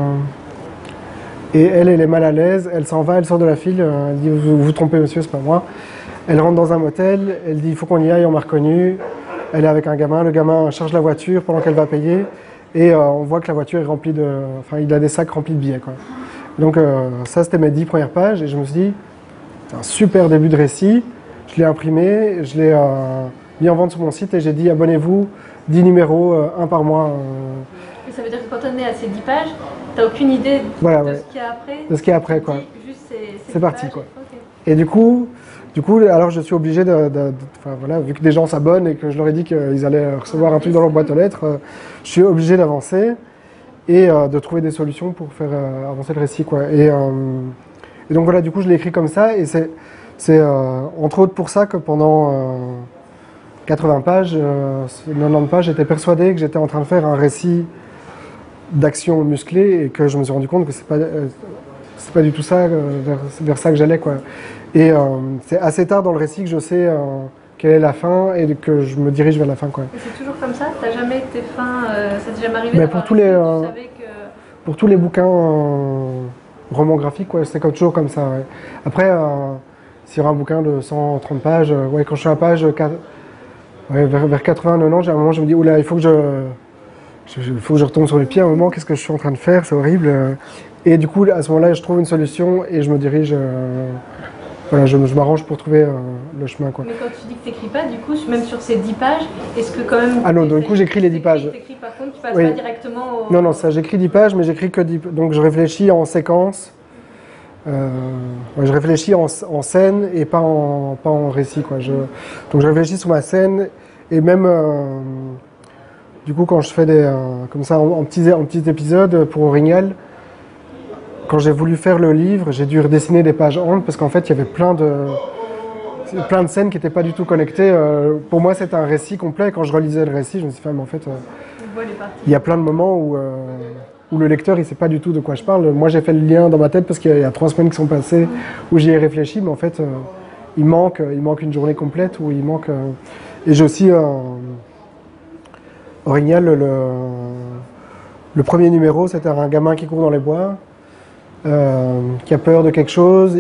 Et elle est mal à l'aise, elle s'en va, elle sort de la file, elle dit vous vous trompez monsieur, c'est pas moi. Elle rentre dans un motel, elle dit il faut qu'on y aille, on m'a reconnu. Elle est avec un gamin, le gamin charge la voiture pendant qu'elle va payer. Et on voit que la voiture est remplie de. Enfin, il a des sacs remplis de billets, quoi. Donc, ça, c'était mes 10 premières pages. Et je me suis dit, c'est un super début de récit. Je l'ai imprimé, je l'ai mis en vente sur mon site et j'ai dit abonnez-vous, 10 numéros, un par mois. Et ça veut dire que quand on est à ces 10 pages, tu n'as aucune idée Voilà, de ouais. ce qu'il y a après? De ce qu'il y a après, quoi. Juste C'est parti, pages. quoi. Okay. Et du coup, alors je suis obligé enfin, voilà, vu que des gens s'abonnent et que je leur ai dit qu'ils allaient recevoir un truc dans leur boîte aux lettres, je suis obligé d'avancer et de trouver des solutions pour faire avancer le récit, quoi. Et donc voilà, du coup, je l'ai écrit comme ça et c'est entre autres pour ça que pendant 80 pages, 90 pages, j'étais persuadé que j'étais en train de faire un récit d'action musclée et que je me suis rendu compte que c'est pas du tout ça, vers ça que j'allais, quoi. Et c'est assez tard dans le récit que je sais quelle est la fin et que je me dirige vers la fin, quoi. Et c'est toujours comme ça? T'as jamais été fin, ça t'est jamais arrivé? Mais pour tous les bouquins romans graphiques, ouais, c'est toujours comme ça, ouais. Après, s'il y aura un bouquin de 130 pages, ouais, quand je suis à page 4, ouais, vers 80-90, j'ai un moment je me dis oula, il faut que je retombe sur les pieds à un moment, qu'est-ce que je suis en train de faire, c'est horrible. Et du coup, à ce moment-là, je trouve une solution et je me dirige. Voilà, je m'arrange pour trouver le chemin, quoi. Mais quand tu dis que tu n'écris pas, du coup, même sur ces 10 pages, est-ce que quand même... Ah non, du coup, j'écris les 10 pages. T'écris par contre, tu passes Oui. pas directement au... Non, ça, j'écris 10 pages, mais j'écris que 10. Donc, je réfléchis en séquence. Ouais, je réfléchis en scène et pas en récit, quoi. Donc, je réfléchis sur ma scène et même... du coup, quand je fais comme ça, en petits épisodes pour Orignal, quand j'ai voulu faire le livre, j'ai dû redessiner des pages entières parce qu'en fait, il y avait plein de scènes qui n'étaient pas du tout connectées. Pour moi, c'était un récit complet. Quand je relisais le récit, je me suis dit, mais en fait, il y a plein de moments où le lecteur, il ne sait pas du tout de quoi je parle. Moi, j'ai fait le lien dans ma tête parce qu'il y a 3 semaines qui sont passées où j'y ai réfléchi, mais en fait, il manque une journée complète où il manque... Et j'ai aussi... Orignal, le premier numéro, c'était un gamin qui court dans les bois, qui a peur de quelque chose.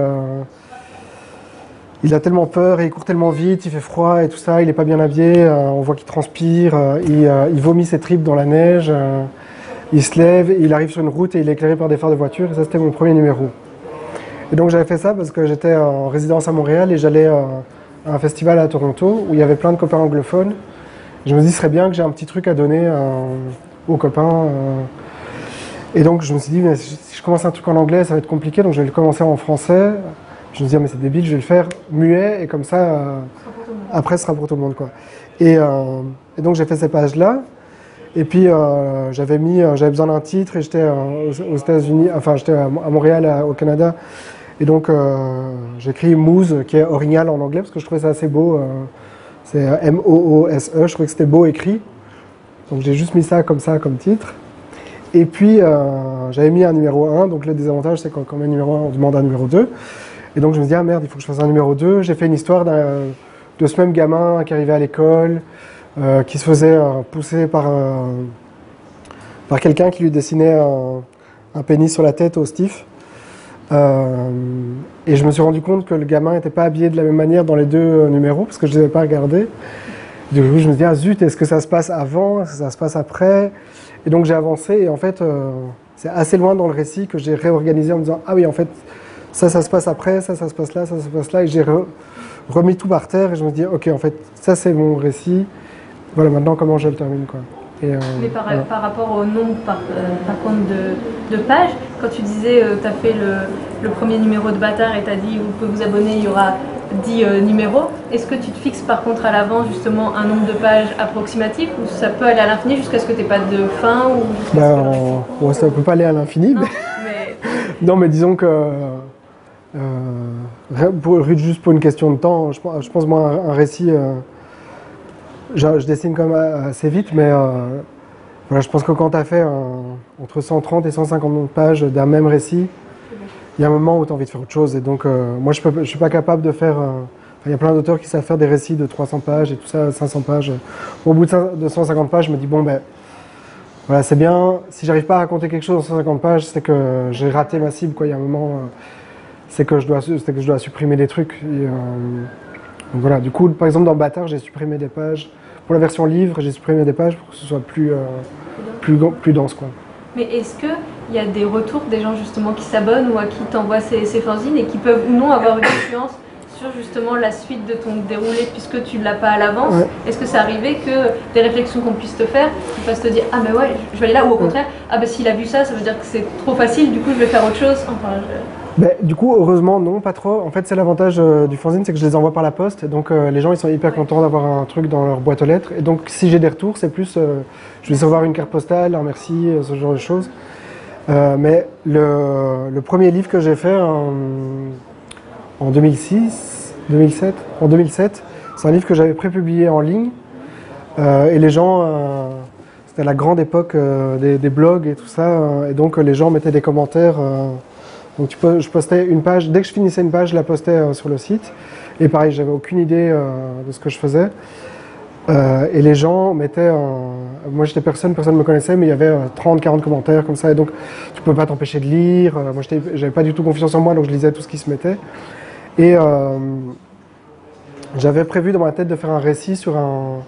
Il a tellement peur et il court tellement vite, il fait froid et tout ça, il n'est pas bien habillé, on voit qu'il transpire, il vomit ses tripes dans la neige, il se lève, il arrive sur une route et il est éclairé par des phares de voiture. Et ça, c'était mon premier numéro. Et donc j'avais fait ça parce que j'étais en résidence à Montréal et j'allais à un festival à Toronto où il y avait plein de copains anglophones. Je me dis, ce serait bien que j'ai un petit truc à donner aux copains. Et donc, je me suis dit, mais si je commence un truc en anglais, ça va être compliqué, donc je vais le commencer en français. Je me suis dit, mais c'est débile, je vais le faire muet, et comme ça, après, ce sera pour tout le monde, quoi. Et donc, j'ai fait ces pages-là. Et puis, j'avais besoin d'un titre, et j'étais aux États-Unis, enfin, j'étais à Montréal, au Canada. Et donc, j'ai écrit Moose, qui est Orignal en anglais, parce que je trouvais ça assez beau. C'est M-O-O-S-E, je trouvais que c'était beau écrit. Donc j'ai juste mis ça comme titre. Et puis j'avais mis un numéro 1, donc le désavantage c'est quand on met un numéro 1, on demande un numéro 2. Et donc je me dis, ah merde, il faut que je fasse un numéro 2. J'ai fait une histoire de ce même gamin qui arrivait à l'école, qui se faisait pousser par quelqu'un qui lui dessinait un pénis sur la tête au stiff. Et je me suis rendu compte que le gamin n'était pas habillé de la même manière dans les 2 numéros parce que je ne les avais pas regardés. Du coup, je me suis dit, ah zut, est-ce que ça se passe avant, est-ce que ça se passe après? Et donc j'ai avancé et en fait, c'est assez loin dans le récit que j'ai réorganisé en me disant, ah oui, en fait, ça se passe après, ça se passe là, ça se passe là. Et j'ai remis tout par terre et je me dis, ok, en fait, ça c'est mon récit. Voilà, maintenant comment je le termine, quoi. Mais par rapport au nombre par contre de pages, quand tu disais tu as fait le premier numéro de Bâtard et tu as dit vous pouvez vous abonner, il y aura 10 numéros, est-ce que tu te fixes par contre à l'avance justement un nombre de pages approximatif ou ça peut aller à l'infini jusqu'à ce que tu n'aies pas de fin ou ça ne peut pas aller à l'infini. Non, mais disons que juste pour une question de temps, je pense moi un récit... Je dessine quand même assez vite, mais voilà, je pense que quand tu as fait entre 130 et 150 pages d'un même récit, il y a un moment où tu as envie de faire autre chose. Et donc, moi, je ne suis pas capable de faire... il y a plein d'auteurs qui savent faire des récits de 300 pages et tout ça, 500 pages. Au bout de 150 pages, je me dis, bon, ben, Voilà, c'est bien. Si j'arrive pas à raconter quelque chose en 150 pages, c'est que j'ai raté ma cible, quoi. Il y a un moment, c'est que je dois supprimer des trucs. Donc voilà, du coup, par exemple, dans Bâtard, j'ai supprimé des pages. Pour la version livre, j'ai supprimé des pages pour que ce soit plus dense, quoi. Mais est-ce qu'il y a des retours des gens justement qui s'abonnent ou à qui t'envoient ces fanzines et qui peuvent ou non avoir une influence sur justement la suite de ton déroulé puisque tu ne l'as pas à l'avance? Ouais. Est-ce que c'est arrivé que des réflexions qu'on puisse te faire, tu fasses te dire ah mais ouais je vais aller là, ou au contraire ah bah s'il a vu ça, ça veut dire que c'est trop facile, du coup je vais faire autre chose, enfin Du coup, heureusement, non, pas trop. En fait, c'est l'avantage du fanzine, c'est que je les envoie par la poste. Donc, les gens, ils sont hyper contents d'avoir un truc dans leur boîte aux lettres. Et donc, si j'ai des retours, c'est plus, je vais recevoir une carte postale, un merci, ce genre de choses. Mais le premier livre que j'ai fait en 2007, c'est un livre que j'avais prépublié en ligne. Et les gens, c'était la grande époque des blogs et tout ça. Et donc, les gens mettaient des commentaires. Donc je postais une page, dès que je finissais une page, je la postais sur le site. Et pareil, j'avais aucune idée de ce que je faisais. Et les gens mettaient... moi j'étais personne ne me connaissait, mais il y avait 30-40 commentaires comme ça. Et donc tu peux pas t'empêcher de lire. Moi j'avais pas du tout confiance en moi, donc je lisais tout ce qui se mettait. Et j'avais prévu dans ma tête de faire un récit sur un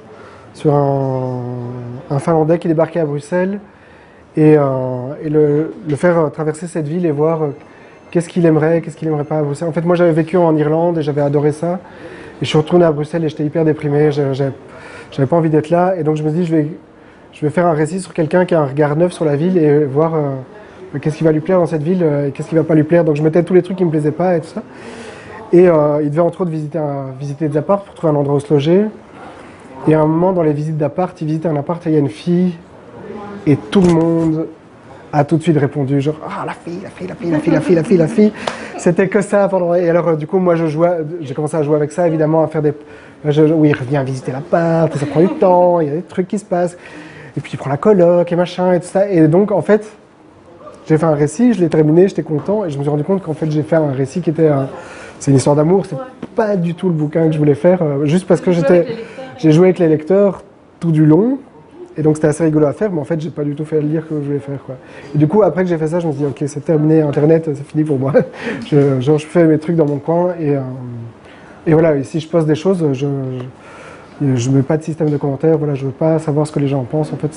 Finlandais qui débarquait à Bruxelles. Et le faire traverser cette ville et voir... qu'est-ce qu'il aimerait pas à Bruxelles. En fait, moi, j'avais vécu en Irlande et j'avais adoré ça. Et je suis retourné à Bruxelles et j'étais hyper déprimé. J'avais pas envie d'être là. Et donc, je me dis, je vais faire un récit sur quelqu'un qui a un regard neuf sur la ville et voir qu'est-ce qui va lui plaire dans cette ville et qu'est-ce qui va pas lui plaire. Donc, je mettais tous les trucs qui me plaisaient pas et tout ça. Et il devait entre autres visiter des apparts pour trouver un endroit où se loger. Et à un moment, dans les visites d'appart, il visite un appart et il y a une fille. Et tout le monde a tout de suite répondu, genre, ah, la fille. C'était que ça pendant. Et alors, du coup, moi, j'ai commencé à jouer avec ça, évidemment, à faire des. Oui, il revient visiter l'appart, ça prend du temps, il y a des trucs qui se passent. Et puis, il prend la coloc et machin et tout ça. Et donc, en fait, j'ai fait un récit, je l'ai terminé, j'étais content. Et je me suis rendu compte qu'en fait, j'ai fait un récit qui était. C'est une histoire d'amour, c'est pas du tout le bouquin que je voulais faire, juste parce que j'ai joué avec les lecteurs tout du long. Et donc c'était assez rigolo à faire, mais en fait j'ai pas du tout fait le lire que je voulais faire, quoi. Et du coup après que j'ai fait ça, je me suis dit ok, c'est terminé, Internet, c'est fini pour moi. je fais mes trucs dans mon coin et voilà. Et si je poste des choses, je mets pas de système de commentaires. Voilà, je veux pas savoir ce que les gens en pensent. En fait,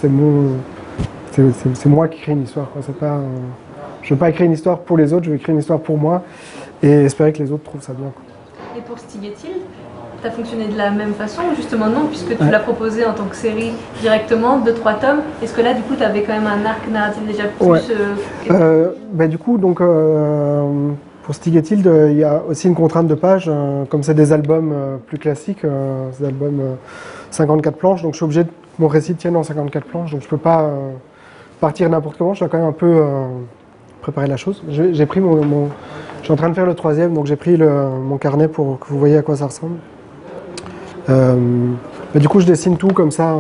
c'est moi qui crée une histoire, quoi. C'est pas, je veux pas écrire une histoire pour les autres, je veux écrire une histoire pour moi et espérer que les autres trouvent ça bien, quoi. Et pour Stigetil, tu as fonctionné de la même façon, justement non, puisque tu l'as proposé en tant que série directement, 2-3 tomes. Est-ce que là, du coup, tu avais quand même un arc narratif déjà plus... Du coup, donc, pour Stigetil, il y a aussi une contrainte de pages, comme c'est des albums plus classiques, des albums 54 planches, donc je suis obligé que mon récit tienne en 54 planches, donc je peux pas partir n'importe comment, je dois quand même un peu préparer la chose. J'ai pris je suis en train de faire le 3e, donc j'ai pris mon carnet pour que vous voyez à quoi ça ressemble. Du coup, je dessine tout comme ça.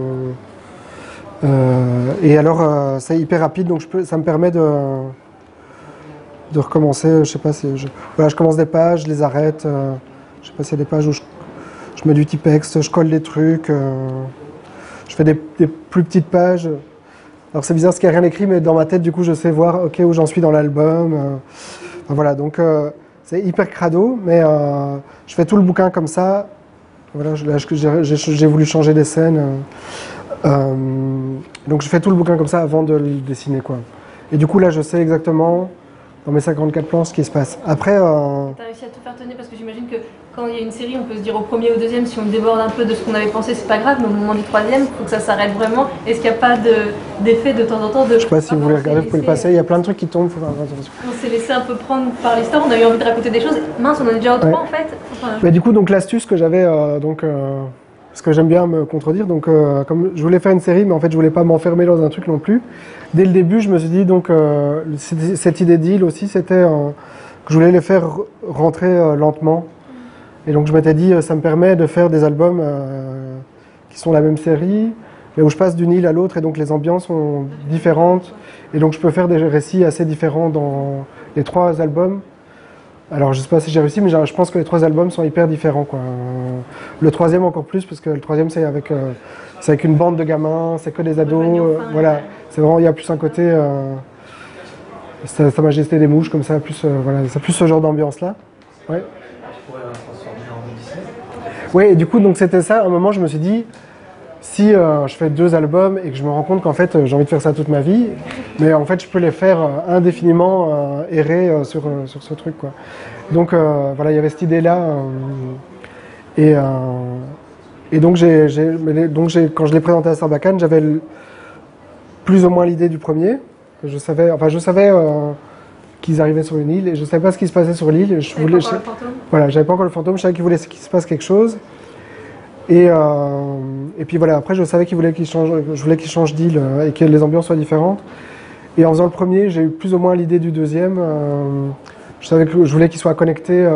Et alors, c'est hyper rapide, donc ça me permet de recommencer. Je sais pas si voilà, je commence des pages, je les arrête. Je sais pas s'il y a des pages où je mets du typex, je colle des trucs. Je fais des plus petites pages. Alors c'est bizarre parce qu'il n'y a rien écrit, mais dans ma tête, du coup, je sais voir où j'en suis dans l'album. Voilà, donc c'est hyper crado, mais je fais tout le bouquin comme ça. Voilà, j'ai voulu changer des scènes. Donc je fais tout le bouquin comme ça avant de le dessiner, quoi. Et du coup, là, je sais exactement, dans mes 54 plans, ce qui se passe. Après... T'as réussi à tout faire tenir, parce que j'imagine que quand il y a une série, on peut se dire au premier ou au deuxième, si on déborde un peu de ce qu'on avait pensé, c'est pas grave, mais au moment du 3e, il faut que ça s'arrête vraiment. Est-ce qu'il n'y a pas d'effet de temps en temps de... Je sais pas si vous voulez regarder, vous pouvez le passer, il y a plein de trucs qui tombent, faut faire attention. On s'est laissé un peu prendre par l'histoire, on a eu envie de raconter des choses. Mince, on en est déjà au 3 en fait. Enfin... du coup, donc l'astuce que j'avais, parce que j'aime bien me contredire, donc comme je voulais faire une série, mais en fait je voulais pas m'enfermer dans un truc non plus. Dès le début, je me suis dit, donc cette idée d'île aussi, c'était que je voulais les faire rentrer lentement. Et donc je m'étais dit, ça me permet de faire des albums qui sont la même série, mais où je passe d'une île à l'autre, et donc les ambiances sont différentes. Et donc je peux faire des récits assez différents dans les 3 albums. Alors je sais pas si j'ai réussi, mais je pense que les 3 albums sont hyper différents, quoi. Le troisième encore plus, parce que le troisième c'est avec une bande de gamins, c'est que des ados, voilà. C'est vraiment, il y a plus un côté Sa Majesté des Mouches, comme ça, plus, voilà, c'est plus ce genre d'ambiance-là. Ouais. Oui, et du coup, donc c'était ça. À un moment, je me suis dit, si je fais 2 albums et que je me rends compte qu'en fait, j'ai envie de faire ça toute ma vie, mais en fait, je peux les faire indéfiniment errer sur ce truc, quoi. Donc voilà, il y avait cette idée-là. Et, euh, et donc, quand je l'ai présenté à Sarbacane, j'avais plus ou moins l'idée du premier. Je savais qu'ils arrivaient sur une île et je ne savais pas ce qui se passait sur l'île. Voilà, j'avais pas encore le fantôme, je savais qu'il voulait qu'il se passe quelque chose. Et puis voilà, après je savais je voulais qu'il change d'île et que les ambiances soient différentes. Et en faisant le premier, j'ai eu plus ou moins l'idée du deuxième. Je savais que je voulais qu'il soit connecté.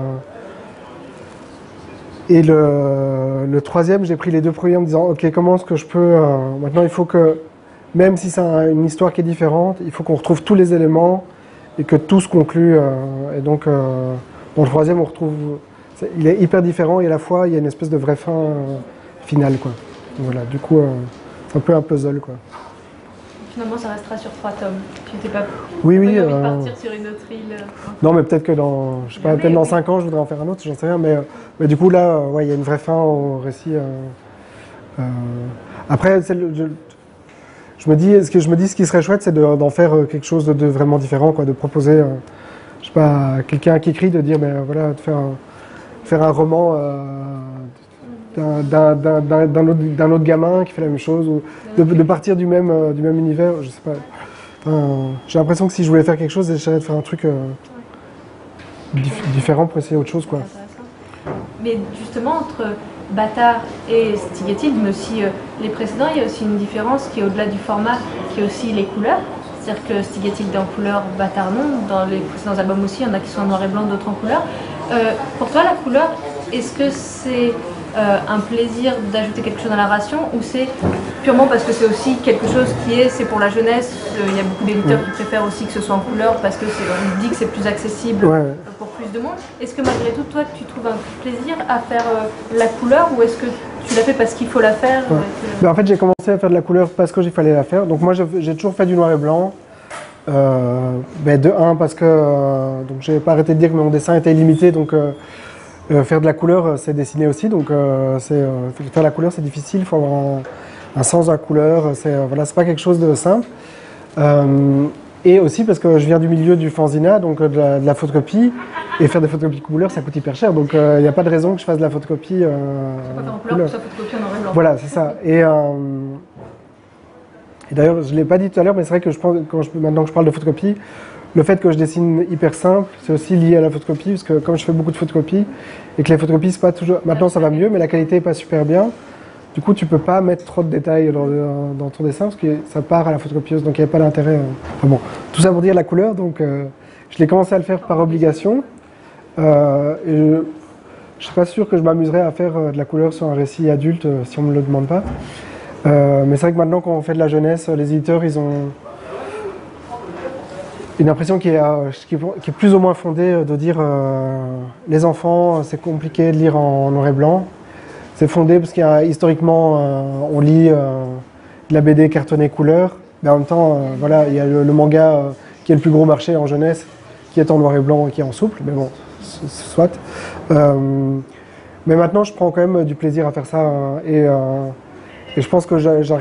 Et le troisième, j'ai pris les 2 premiers en me disant, ok, comment est-ce que je peux... maintenant, il faut que, même si c'est une histoire qui est différente, il faut qu'on retrouve tous les éléments et que tout se conclue. Et donc, dans le troisième, on retrouve... Il est hyper différent et à la fois, il y a une espèce de vraie fin finale, quoi. Voilà, du coup, c'est un peu un puzzle, quoi. Finalement, ça restera sur 3 tomes. Tu n'étais pas oui, envie de partir sur une autre île. Non, mais peut-être que je sais pas, peut-être dans 5 ans, je voudrais en faire un autre, j'en sais rien. Mais du coup, là, ouais, il y a une vraie fin au récit. Après, je me dis, ce qui serait chouette, c'est d'en faire quelque chose de vraiment différent, quoi, de proposer, je sais pas, à quelqu'un qui écrit, de dire, ben voilà, de faire un roman d'un autre gamin qui fait la même chose, ou de partir du même univers, je sais pas. J'ai l'impression que si je voulais faire quelque chose, j'essaierais de faire un truc différent pour essayer autre chose, quoi. Mais justement, entre Bâtard et Stigatil, mais aussi les précédents, il y a aussi une différence qui est au-delà du format, qui est aussi les couleurs. C'est-à-dire que Stigatil est en couleur, Bâtard non. Dans les précédents albums aussi, il y en a qui sont en noir et blanc, d'autres en couleur. Pour toi, la couleur, est-ce que c'est un plaisir d'ajouter quelque chose à la narration ou c'est purement parce que c'est aussi quelque chose c'est pour la jeunesse? Il y a beaucoup d'éditeurs qui préfèrent aussi que ce soit en couleur parce que on dit que c'est plus accessible pour plus de monde. Est-ce que malgré tout, toi, tu trouves un plaisir à faire la couleur ou est-ce que tu l'as fait parce qu'il faut la faire? En fait, j'ai commencé à faire de la couleur parce qu'il fallait la faire. Donc moi, j'ai toujours fait du noir et blanc. De un, parce que donc j'ai pas arrêté de dire que mon dessin était illimité, donc faire de la couleur, c'est dessiner aussi. Donc faire la couleur, c'est difficile. Il faut avoir un sens de la couleur. C'est pas quelque chose de simple. Et aussi parce que je viens du milieu du fanzina, donc de la photocopie, et faire des photocopies couleur, ça coûte hyper cher. Donc il n'y a pas de raison que je fasse de la photocopie. C'est pas en couleur, que ça photocopie en noir et blanc. Voilà, c'est ça. Et d'ailleurs, je ne l'ai pas dit tout à l'heure, mais c'est vrai que maintenant que je parle de photocopie, le fait que je dessine hyper simple, c'est aussi lié à la photocopie, parce que comme je fais beaucoup de photocopies, et que les photocopies, c'est pas toujours... Maintenant, ça va mieux, mais la qualité n'est pas super bien. Du coup, tu peux pas mettre trop de détails dans ton dessin, parce que ça part à la photocopieuse, donc il n'y avait pas d'intérêt. Enfin bon, tout ça pour dire la couleur, donc je l'ai commencé à le faire par obligation. Et je suis pas sûr que je m'amuserais à faire de la couleur sur un récit adulte, si on me le demande pas. Mais c'est vrai que maintenant, quand on fait de la jeunesse, les éditeurs, ils ont une impression qui est plus ou moins fondée de dire les enfants, c'est compliqué de lire en noir et blanc. C'est fondé parce qu'il y a historiquement, on lit de la BD cartonnée couleur, mais en même temps, voilà, il y a le manga qui est le plus gros marché en jeunesse, qui est en noir et blanc et qui est en souple, mais bon, soit. Mais maintenant, je prends quand même du plaisir à faire ça et je pense que je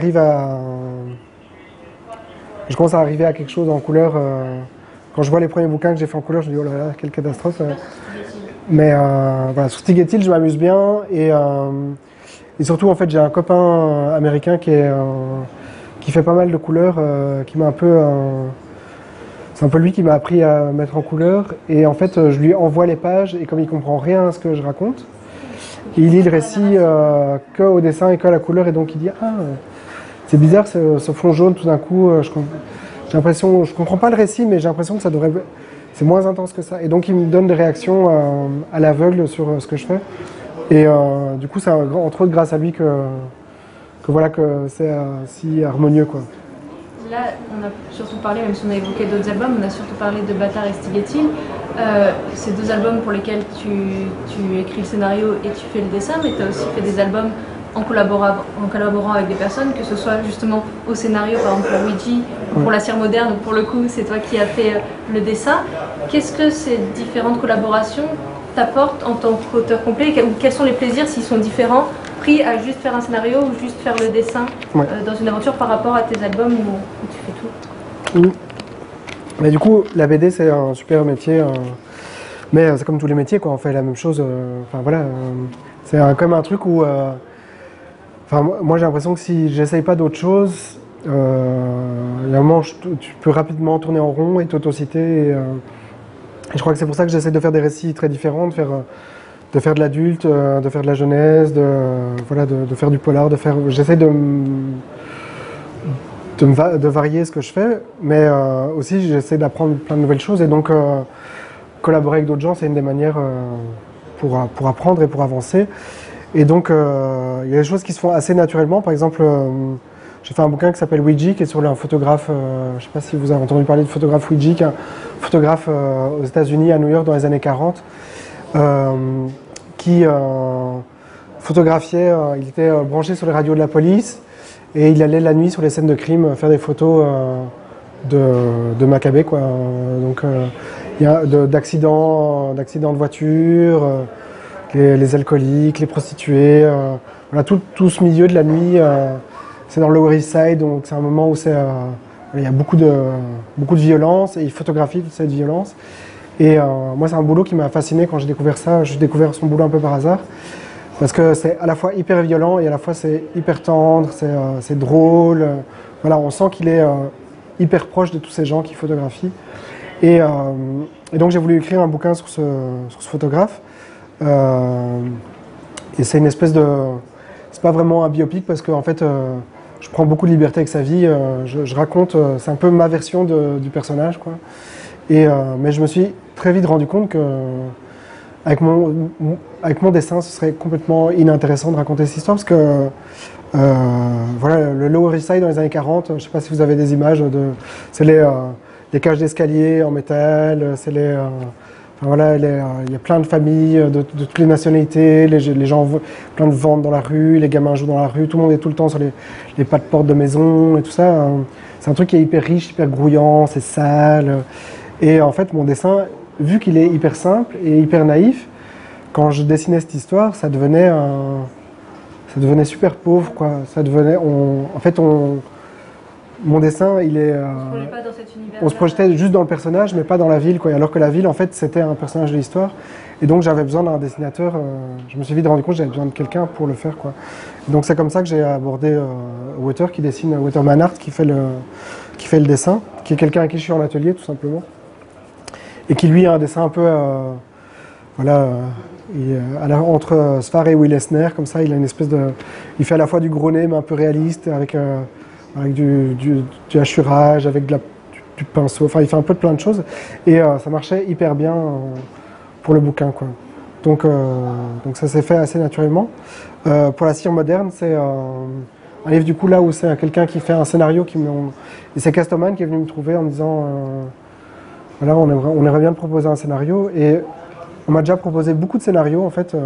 commence à arriver à quelque chose en couleur. Quand je vois les premiers bouquins que j'ai fait en couleur, je me dis oh là là, quelle catastrophe. Mais voilà, sur Stigatil, je m'amuse bien et surtout en fait j'ai un copain américain qui fait pas mal de couleurs, qui m'a un peu c'est un peu lui qui m'a appris à mettre en couleur et en fait je lui envoie les pages et comme il comprend rien à ce que je raconte, il lit le récit que au dessin et que à la couleur et donc il dit ah c'est bizarre ce fond jaune tout d'un coup, j'ai l'impression, je comprends pas le récit mais j'ai l'impression que c'est moins intense que ça. Et donc il me donne des réactions à l'aveugle sur ce que je fais. Et du coup c'est entre autres grâce à lui que c'est si harmonieux, quoi. Là, on a surtout parlé, même si on a évoqué d'autres albums, on a surtout parlé de Bâtard et Stigatil. ces 2 albums pour lesquels tu écris le scénario et tu fais le dessin, mais tu as aussi fait des albums en collaborant avec des personnes, que ce soit justement au scénario, par exemple pour Ouija, pour La Cire Moderne, pour le coup c'est toi qui as fait le dessin. Qu'est-ce que ces différentes collaborations t'apportent en tant qu'auteur complet, ou quels sont les plaisirs s'ils sont différents, pris à juste faire un scénario ou juste faire le dessin dans une aventure par rapport à tes albums où tu fais tout? Oui. Mais du coup, la BD c'est un super métier, mais c'est comme tous les métiers, quoi. On fait la même chose. Enfin voilà, c'est quand même un truc où, enfin moi j'ai l'impression que si j'essaye pas d'autre chose, il y a un moment où tu peux rapidement tourner en rond et t'autociter. Et je crois que c'est pour ça que j'essaie de faire des récits très différents, de faire de l'adulte, de faire de la jeunesse, de faire du polar, j'essaie de varier ce que je fais, mais aussi j'essaie d'apprendre plein de nouvelles choses, et donc collaborer avec d'autres gens, c'est une des manières pour apprendre et pour avancer. Et donc il y a des choses qui se font assez naturellement. Par exemple, j'ai fait un bouquin qui s'appelle Ouija, qui est sur un photographe, je ne sais pas si vous avez entendu parler du photographe Ouija, qui est un photographe aux États-Unis, à New York, dans les années 40, qui photographiait, il était branché sur les radios de la police, et il allait la nuit sur les scènes de crime faire des photos de macabées, quoi. Donc il y a d'accidents de voiture, les alcooliques, les prostituées, voilà, tout ce milieu de la nuit. C'est dans le Lower East Side, donc c'est un moment où il y a beaucoup de violence, et il photographie toute cette violence. Et moi, c'est un boulot qui m'a fasciné quand j'ai découvert ça. J'ai découvert son boulot un peu par hasard, parce que c'est à la fois hyper violent et à la fois c'est hyper tendre, c'est drôle. Voilà, on sent qu'il est hyper proche de tous ces gens qui photographient. Et donc j'ai voulu écrire un bouquin sur ce photographe. Et c'est une espèce de... C'est pas vraiment un biopic, parce que en fait, je prends beaucoup de liberté avec sa vie. Je raconte, c'est un peu ma version du personnage, quoi. Mais je me suis très vite rendu compte que avec mon dessin, ce serait complètement inintéressant de raconter cette histoire, parce que voilà, le Lower East Side dans les années 40, je ne sais pas si vous avez des images, c'est les cages d'escalier en métal, c'est enfin, voilà, il y a plein de familles de toutes les nationalités, les gens, plein de ventes dans la rue, les gamins jouent dans la rue, tout le monde est tout le temps sur les pas de porte de maison et tout ça. C'est un truc qui est hyper riche, hyper grouillant, c'est sale. Et en fait, mon dessin, vu qu'il est hyper simple et hyper naïf, quand je dessinais cette histoire, ça devenait super pauvre, quoi. Ça devenait, mon dessin, il est, on se projetait juste dans le personnage, mais pas dans la ville, quoi. Alors que la ville, en fait, c'était un personnage de l'histoire. Et donc, j'avais besoin d'un dessinateur. Je me suis vite rendu compte que j'avais besoin de quelqu'un pour le faire, quoi. Donc, c'est comme ça que j'ai abordé Wouter, qui dessine, Wouter Manhart, qui fait le dessin, qui est quelqu'un avec qui je suis en atelier, tout simplement. Et qui, lui, a un dessin un peu, voilà, entre Sfar et Will Eisner, comme ça, il a une espèce de... Il fait à la fois du gros nez, mais un peu réaliste, avec du hachurage, avec du pinceau, enfin il fait un peu de plein de choses, et ça marchait hyper bien pour le bouquin, quoi. Donc ça s'est fait assez naturellement. Pour La Cire Moderne, c'est un livre du coup là où c'est quelqu'un qui fait un scénario, et c'est Castoman qui est venu me trouver en me disant voilà, on aimerait bien te proposer un scénario, et on m'a déjà proposé beaucoup de scénarios en fait.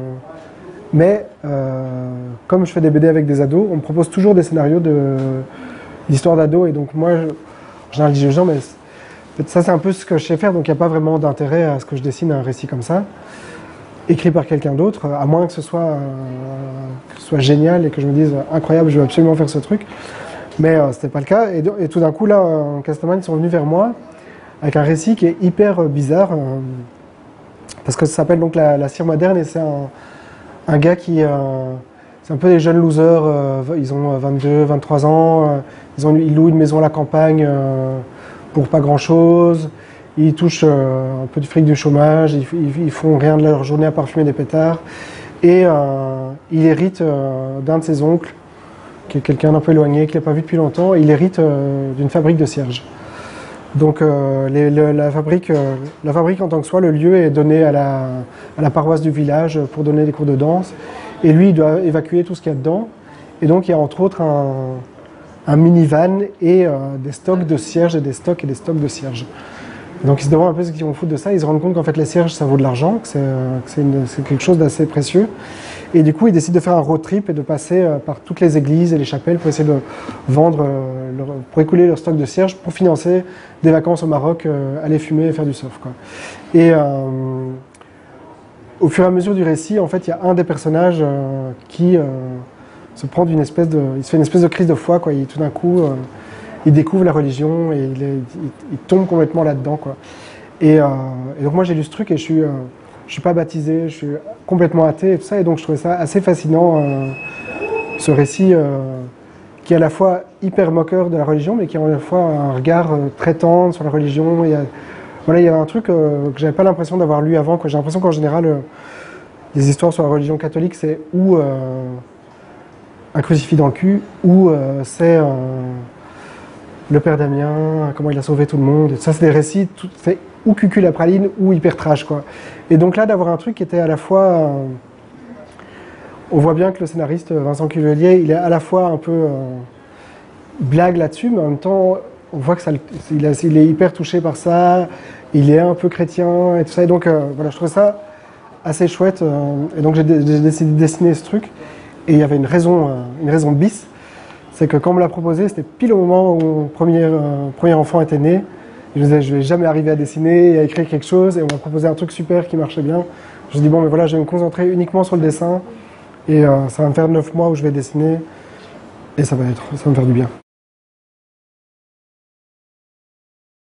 Mais comme je fais des BD avec des ados, on me propose toujours des scénarios d'histoires d'ados. Et donc moi, je dis aux gens, mais ça c'est un peu ce que je sais faire, donc il n'y a pas vraiment d'intérêt à ce que je dessine un récit comme ça, écrit par quelqu'un d'autre, à moins que ce soit génial et que je me dise incroyable, je veux absolument faire ce truc. Mais c'était pas le cas. Et tout d'un coup, là, Castoman, ils sont venus vers moi avec un récit qui est hyper bizarre, parce que ça s'appelle donc La Cire Moderne, et c'est un gars qui... c'est un peu des jeunes losers, ils ont 22, 23 ans, ils louent une maison à la campagne pour pas grand-chose, ils touchent un peu du fric du chômage, ils font rien de leur journée à part fumer des pétards, et il hérite d'un de ses oncles, qui est quelqu'un d'un peu éloigné, qu'il n'a pas vu depuis longtemps, et il hérite d'une fabrique de cierges. Donc la fabrique en tant que soi, le lieu est donné à la paroisse du village pour donner des cours de danse. Et lui, il doit évacuer tout ce qu'il y a dedans. Et donc il y a entre autres un minivan et des stocks de cierges et des stocks de cierges. Donc ils se demandent un peu ce qu'ils vont foutre de ça, ils se rendent compte qu'en fait les cierges ça vaut de l'argent, que c'est quelque chose d'assez précieux. Et du coup ils décident de faire un road trip et de passer par toutes les églises et les chapelles pour essayer de vendre, pour écouler leur stock de cierges pour financer des vacances au Maroc, aller fumer et faire du surf, quoi. Et au fur et à mesure du récit, en fait il y a un des personnages qui se prend il se fait une espèce de crise de foi, quoi. Tout d'un coup il découvre la religion et il tombe complètement là-dedans, quoi. Et donc moi j'ai lu ce truc et je suis pas baptisé, je suis complètement athée et tout ça, et donc je trouvais ça assez fascinant, ce récit qui est à la fois hyper moqueur de la religion, mais qui a à la fois un regard très tendre sur la religion. Voilà, il y a un truc que j'avais pas l'impression d'avoir lu avant, quoi. J'ai l'impression qu'en général les histoires sur la religion catholique c'est ou un crucifix dans le cul, ou c'est le père Damien, comment il a sauvé tout le monde. Et ça, c'est des récits, c'est ou cucul la praline ou hyper trash, quoi. Et donc là, d'avoir un truc qui était à la fois... on voit bien que le scénariste Vincent Cuvelier, il est à la fois un peu blague là-dessus, mais en même temps, on voit que il est hyper touché par ça, il est un peu chrétien et tout ça. Et donc, voilà, je trouve ça assez chouette. Et donc, j'ai décidé de dessiner ce truc. Et il y avait une raison bis. C'est que quand on me l'a proposé, c'était pile au moment où mon premier enfant était né. Je me disais, je vais jamais arriver à dessiner et à écrire quelque chose. Et on m'a proposé un truc super qui marchait bien. Je me dis, bon, mais voilà, je vais me concentrer uniquement sur le dessin. Et ça va me faire 9 mois où je vais dessiner. Et ça va me faire du bien.